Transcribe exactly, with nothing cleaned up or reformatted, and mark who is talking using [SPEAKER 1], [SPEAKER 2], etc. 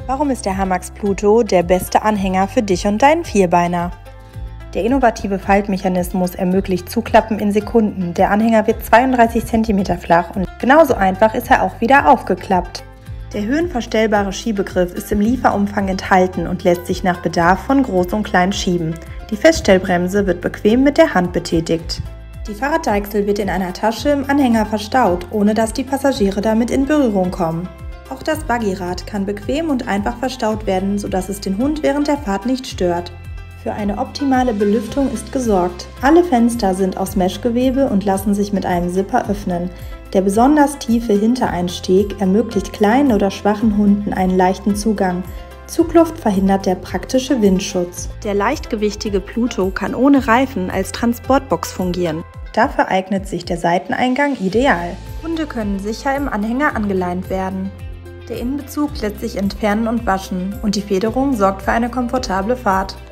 [SPEAKER 1] Warum ist der Hamax Pluto der beste Anhänger für dich und deinen Vierbeiner? Der innovative Faltmechanismus ermöglicht Zuklappen in Sekunden. Der Anhänger wird zweiunddreißig Zentimeter flach und genauso einfach ist er auch wieder aufgeklappt. Der höhenverstellbare Schiebegriff ist im Lieferumfang enthalten und lässt sich nach Bedarf von groß und klein schieben. Die Feststellbremse wird bequem mit der Hand betätigt. Die Fahrraddeichsel wird in einer Tasche im Anhänger verstaut, ohne dass die Passagiere damit in Berührung kommen. Auch das Buggyrad kann bequem und einfach verstaut werden, sodass es den Hund während der Fahrt nicht stört. Für eine optimale Belüftung ist gesorgt. Alle Fenster sind aus Meshgewebe und lassen sich mit einem Zipper öffnen. Der besonders tiefe Hintereinsteg ermöglicht kleinen oder schwachen Hunden einen leichten Zugang. Zugluft verhindert der praktische Windschutz. Der leichtgewichtige Pluto kann ohne Reifen als Transportbox fungieren. Dafür eignet sich der Seiteneingang ideal. Hunde können sicher im Anhänger angeleint werden. Der Innenbezug lässt sich entfernen und waschen und die Federung sorgt für eine komfortable Fahrt.